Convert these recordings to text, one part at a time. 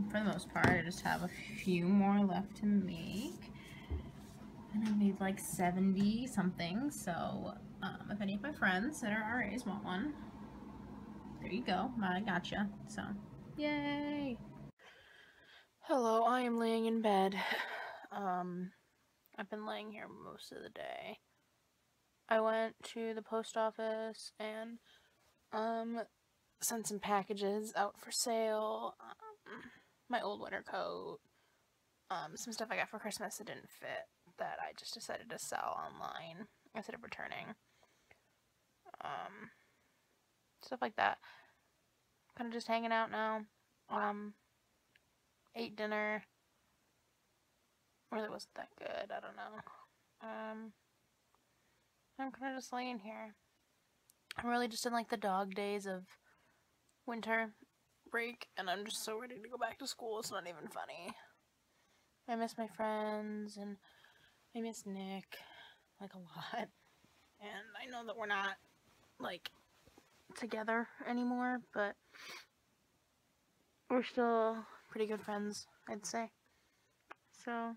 for the most part. I just have a few more left to make. And I made like 70 something, so if any of my friends that are RAs want one, there you go. I gotcha. So, yay! Hello, I am laying in bed. I've been laying here most of the day. I went to the post office and sent some packages out for sale. My old winter coat, some stuff I got for Christmas that didn't fit that I just decided to sell online instead of returning. Stuff like that. Kind of just hanging out now. Ate dinner. Really wasn't that good. I don't know. I'm kind of just laying here. I'm really just in like the dog days of winter break, and I'm just so ready to go back to school. It's not even funny. I miss my friends, and I miss Nick, like, a lot. And I know that we're not, like, together anymore, but we're still pretty good friends, I'd say. So,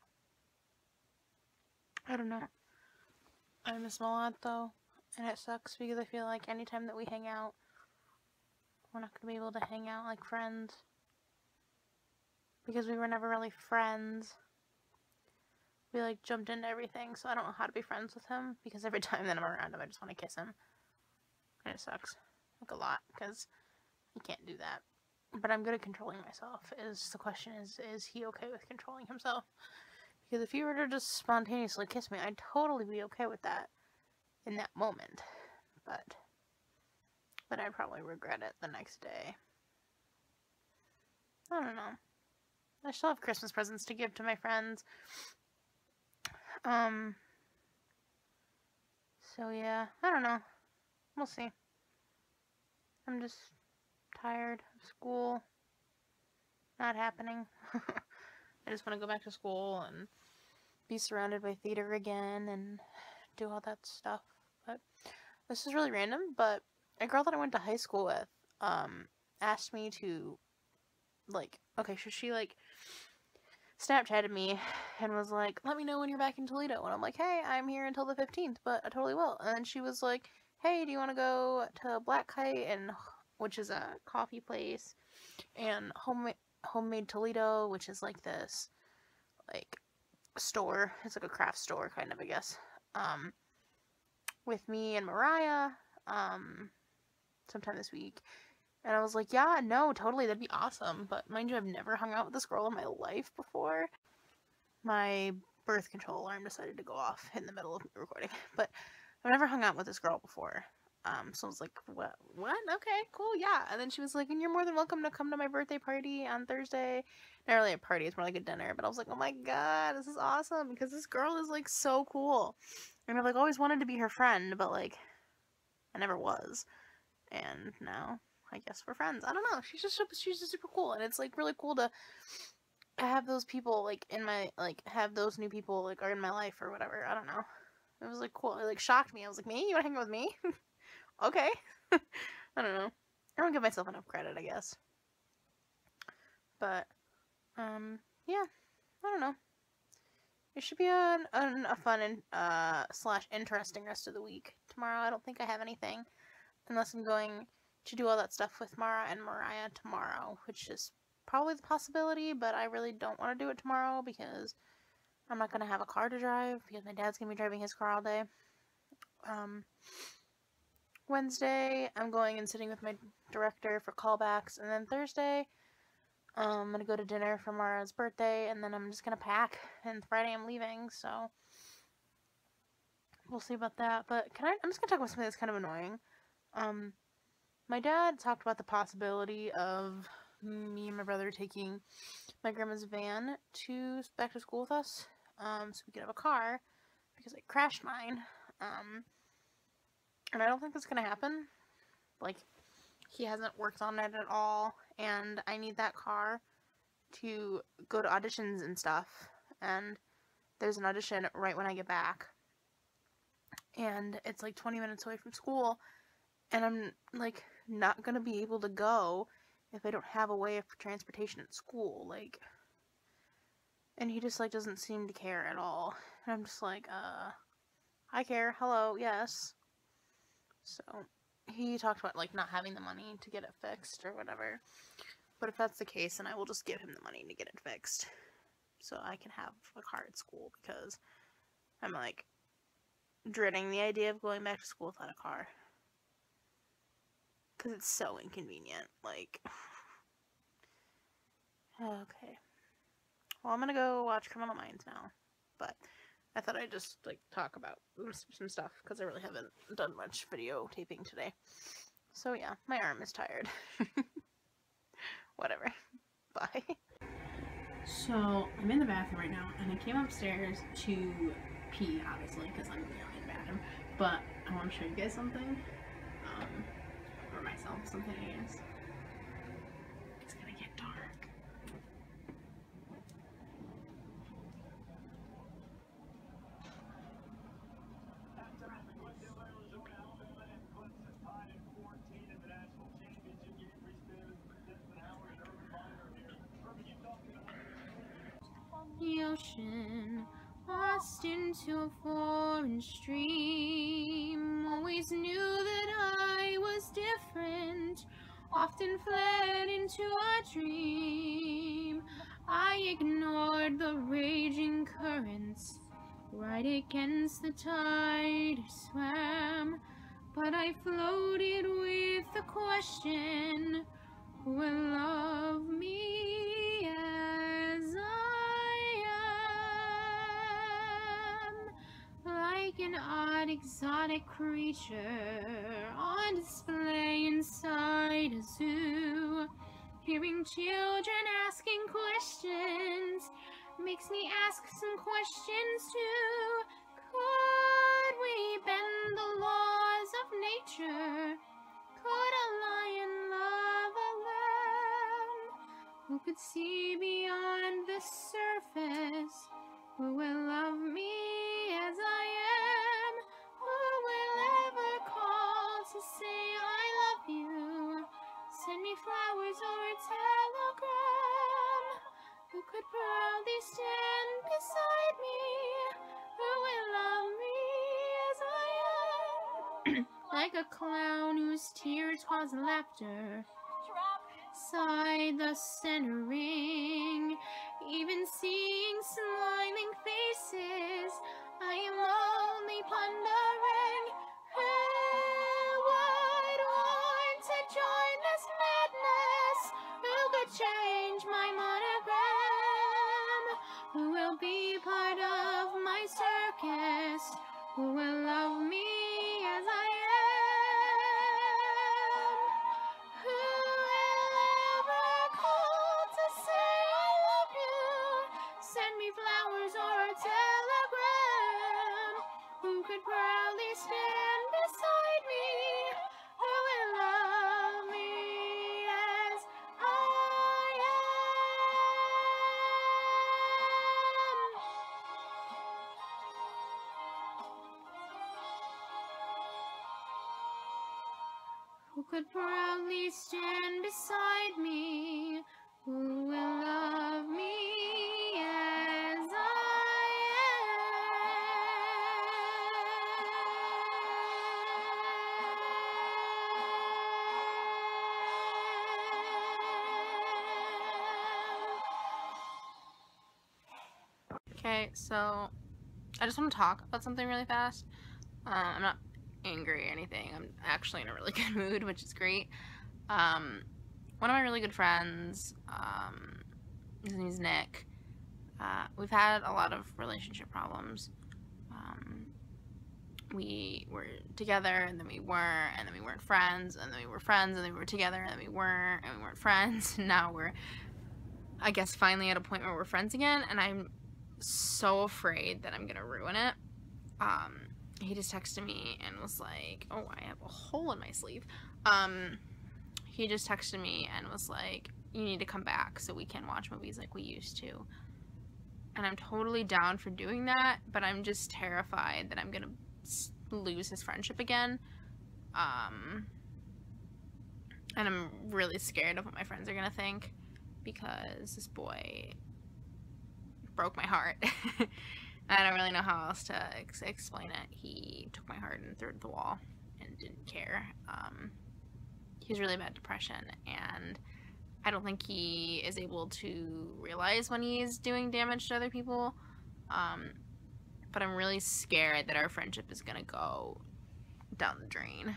I don't know. I miss him a lot, though, and it sucks because I feel like anytime that we hang out, we're not going to be able to hang out like friends. Because we were never really friends. We, like, jumped into everything, so I don't know how to be friends with him, because every time that I'm around him, I just want to kiss him. And it sucks. Like, a lot, because I can't do that. But I'm good at controlling myself. The question is he okay with controlling himself? Because if he were to just spontaneously kiss me, I'd totally be okay with that in that moment. But I'd probably regret it the next day. I don't know. I still have Christmas presents to give to my friends. So yeah, I don't know. We'll see. I'm just tired of school not happening. I just want to go back to school and be surrounded by theater again and do all that stuff. But this is really random, but a girl that I went to high school with asked me to, like, okay, so she, like, Snapchatted me and was like, let me know when you're back in Toledo. And I'm like, hey, I'm here until the 15th, but I totally will. And then she was like, hey, do you want to go to Black Kite, which is a coffee place, and Homemade Toledo, which is like this, like, store. It's like a craft store, kind of, I guess. With me and Mariah, sometime this week. And I was like, yeah, no, totally, that'd be awesome. But mind you, I've never hung out with this girl in my life before. My birth control alarm decided to go off in the middle of me recording. But I've never hung out with this girl before. So I was like, what? Okay, cool, yeah. And then she was like, and you're more than welcome to come to my birthday party on Thursday. Not really a party, it's more like a dinner. But I was like, oh my god, this is awesome. Because this girl is, like, so cool. And I've, like, always wanted to be her friend, but, like, I never was. And now I guess we're friends. I don't know. She's just super cool, and it's, like, really cool to have those people, like, in my, like, have those new people, like, are in my life or whatever. I don't know. It was, like, cool. It, like, shocked me. I was like, me? You wanna hang out with me? Okay. I don't know. I don't give myself enough credit, I guess. But, yeah. I don't know. It should be a fun and, slash interesting rest of the week. Tomorrow, I don't think I have anything. Unless I'm going to do all that stuff with Mara and Mariah tomorrow, which is probably the possibility, but I really don't want to do it tomorrow because I'm not going to have a car to drive because my dad's going to be driving his car all day. Wednesday, I'm going and sitting with my director for callbacks, and then Thursday, I'm going to go to dinner for Mara's birthday, and then I'm just going to pack, and Friday I'm leaving, so we'll see about that. But I'm just going to talk about something that's kind of annoying. My dad talked about the possibility of me and my brother taking my grandma's van back to school with us, so we could have a car, because I crashed mine, and I don't think that's gonna happen. Like, he hasn't worked on it at all, and I need that car to go to auditions and stuff, and there's an audition right when I get back, and it's like 20 minutes away from school, and I'm, like, not gonna be able to go if I don't have a way of transportation at school, like, and he just, like, doesn't seem to care at all. And I'm just like, I care, hello, yes. So, he talked about, like, not having the money to get it fixed or whatever. But if that's the case, then I will just give him the money to get it fixed. So I can have a car at school, because I'm, like, dreading the idea of going back to school without a car. Because it's so inconvenient, like... Okay. Well, I'm gonna go watch Criminal Minds now. But I thought I'd just, like, talk about some stuff, because I really haven't done much videotaping today. So yeah, my arm is tired. Whatever. Bye. So, I'm in the bathroom right now, and I came upstairs to pee, obviously, because I'm in the bathroom. But I want to show you guys something. Or myself, something, I guess. It's gonna get dark. The ocean, lost into a foreign stream. Always knew that I was different, often fled into a dream. I ignored the raging currents, right against the tide I swam. But I floated with the question, who will love me as I am? Like an odd exotic creature on display inside a zoo. Hearing children asking questions makes me ask some questions too. Could we bend the laws of nature? Could a lion love a lamb? Who could see beyond the surface? Who will love me as I am? Who will ever call to say I love you? Send me flowers or a telegram. Who could proudly stand beside me? Who will love me as I am? Like a clown whose tears cause laughter, sighed the center ring. Even seeing smiling faces, I am only pondering who would want to join this madness? Who could change my monogram? Who will be part of my circus? Who will love me as I am? Who will ever call to say I love you? Send me flowers or a telegram. Who could proudly stand beside me? Who will love me as I am? Who could proudly stand beside me? Who will love me as I am? Okay, so I just want to talk about something really fast. I'm not angry or anything. I'm actually in a really good mood, which is great. One of my really good friends, his name's Nick. We've had a lot of relationship problems. We were together, and then we weren't, and then we weren't friends, and then we were friends, and then we were together, and then we weren't, and we weren't friends. And now we're, I guess, finally at a point where we're friends again, and I'm so afraid that I'm gonna ruin it. He just texted me and was like, oh, I have a hole in my sleeve. He just texted me and was like, you need to come back so we can watch movies like we used to. And I'm totally down for doing that, but I'm just terrified that I'm gonna lose his friendship again. And I'm really scared of what my friends are gonna think, because this boy broke my heart. I don't really know how else to explain it. He took my heart and threw it at the wall and didn't care. He has really bad depression, and I don't think he is able to realize when he's doing damage to other people. But I'm really scared that our friendship is gonna go down the drain.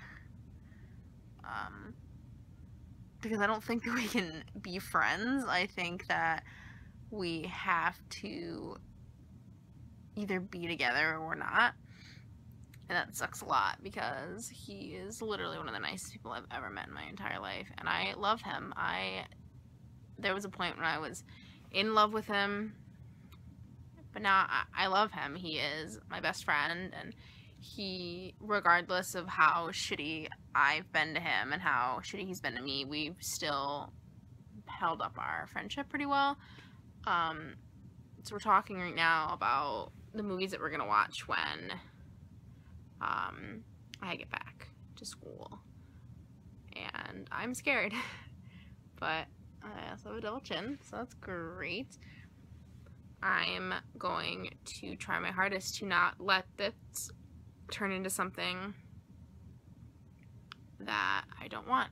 Because I don't think that we can be friends. I think that we have to either be together or not. And that sucks a lot, because he is literally one of the nicest people I've ever met in my entire life. And I love him. There was a point when I was in love with him, but now I love him. He is my best friend, and he, regardless of how shitty I've been to him and how shitty he's been to me, we've still held up our friendship pretty well. So we're talking right now about the movies that we're gonna watch when I get back to school. And I'm scared. But I also have a double chin, so that's great. I'm going to try my hardest to not let this turn into something that I don't want.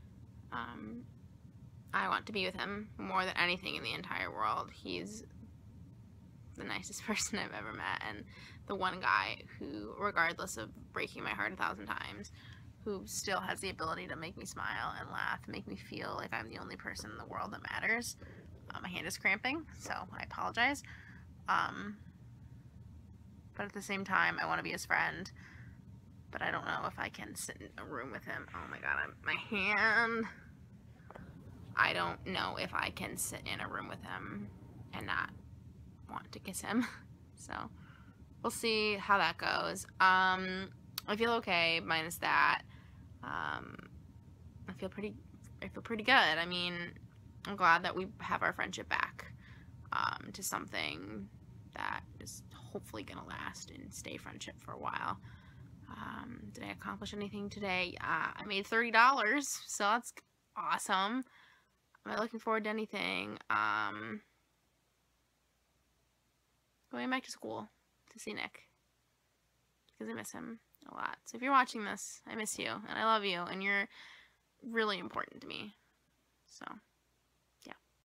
I want to be with him more than anything in the entire world. He's the nicest person I've ever met, and the one guy who, regardless of breaking my heart 1,000 times, who still has the ability to make me smile and laugh, make me feel like I'm the only person in the world that matters. My hand is cramping, so I apologize. But at the same time, I want to be his friend, but I don't know if I can sit in a room with him. Oh my god, my hand. I don't know if I can sit in a room with him and not want to kiss him. So we'll see how that goes. I feel okay minus that. I feel pretty good. I mean, I'm glad that we have our friendship back to something that is hopefully gonna last and stay friendship for a while. Did I accomplish anything today? I made $30, so that's awesome. Am I looking forward to anything? Going back to school to see Nick, because I miss him a lot. So if you're watching this, I miss you, and I love you, and you're really important to me. So